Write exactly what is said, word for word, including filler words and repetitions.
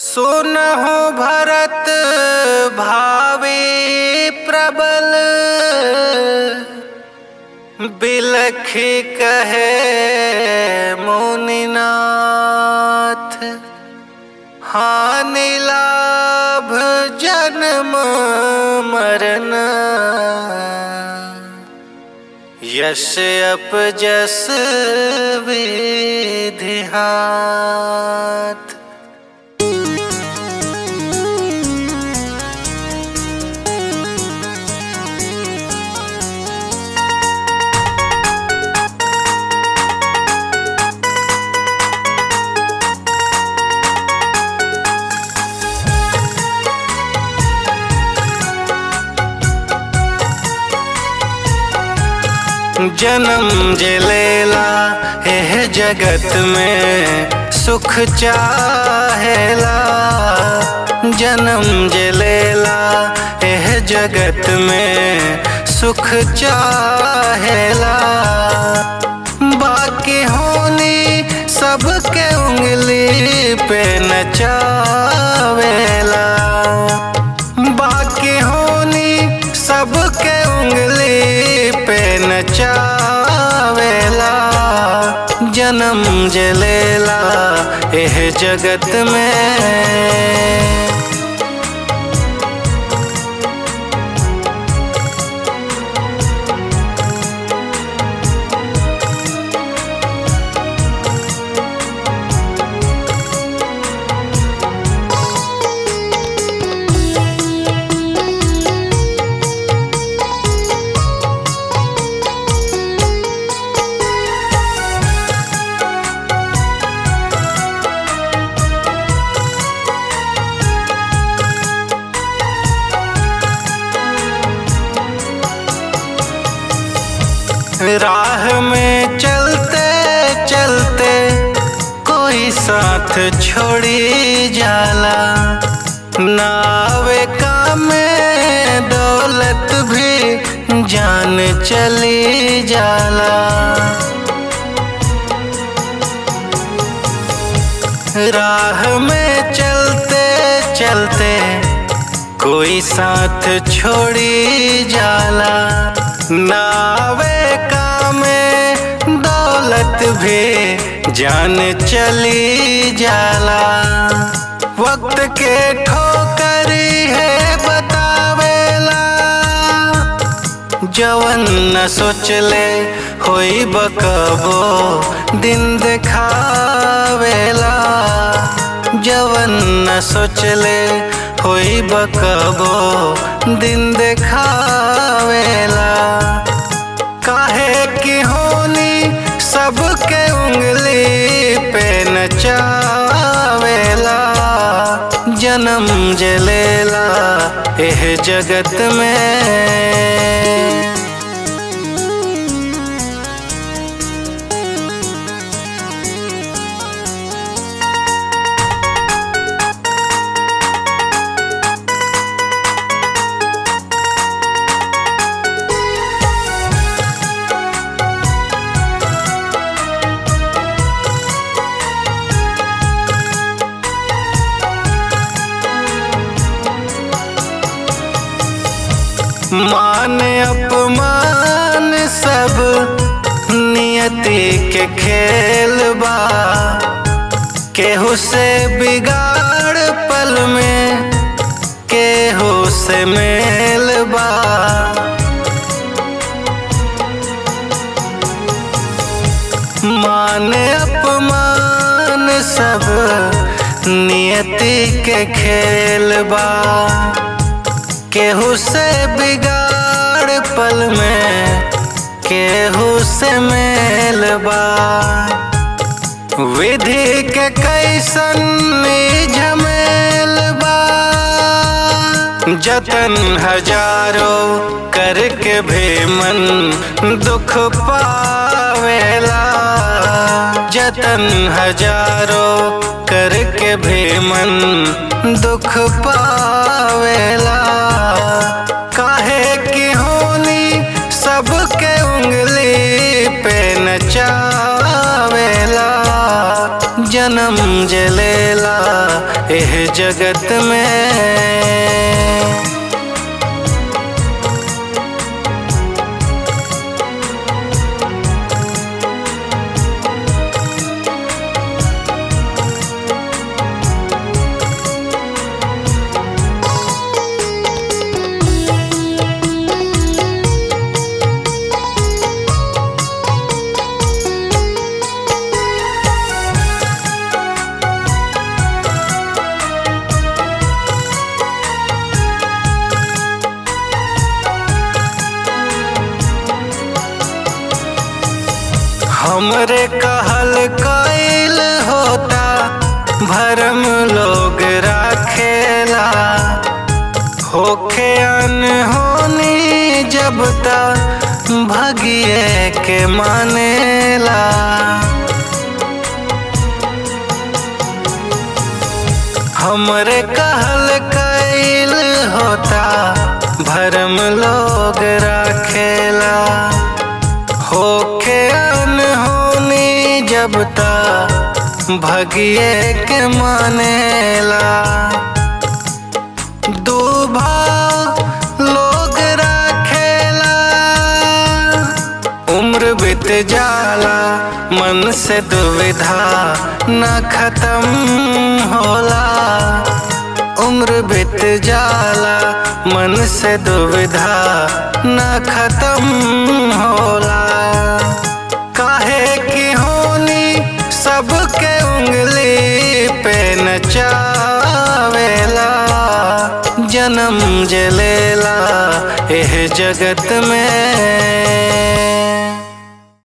सुनहु भरत भावे प्रबल, बिलखि कहे मुनिनाथ। हानि लाभ जन्म मरण, यश अपजस विधि हाथ। जन्म जे लेला एह जगत में सुख चाहेला। जन्म जे लेला एह जगत में सुख चाहेला। बाकी होनी सबके उंगली पे नचावेला। बाकी होनी सबके उंगली पे नचावेला। जन्म जे लेला एह जगत में। राह में चलते चलते कोई साथ छोड़ी जाला। नावे काम में दौलत भी जान चली जाला। राह में चलते चलते कोई साथ छोड़ी जाला। नावे कामे दौलत भी जान चली जाला। वक्त के ठोकरी है बतावेला। जवन न सोचले होई बकबो दिन देखावेला। जवन न सोचले होई बकबो दिन देखावेला। काहे की होनी सबके उंगली पे नचावेला। जन्म जे लेला एह जगत में। मान अपमान सब नियति के खेल बा। केहू से बिगाड़ पल में केहू से मेल बा। मान अपमान सब नियति के खेल बा। केहू से बिगाड़ पल में केहू से मेल बा। विधि के कैसन झमेल बा। जतन हजारों करके भी मन दुख पावेला। जतन हजारों करके भी मन दुख पावेला। काहे की होनी सबके उंगली पे नचावेला। जन्म जे लेला एह जगत में। हमरे कहल कइल होता भरम लोग राखेला, होखे अनहोनी जब तक भगिए के मानेला। हमरे कहल कइल होता भरम लोग राखेला, होखे अनहोनी जब तक भगिए के मानेला। दुभा लोग राखेला, उम्र बीत जाला मन से दुविधा न खत्म होला। उम्र बीत जाला मन से दुविधा न खत्म होला। काहे की होनी सबके उंगली पे नचावेला, जन्म जलेला एह जगत में।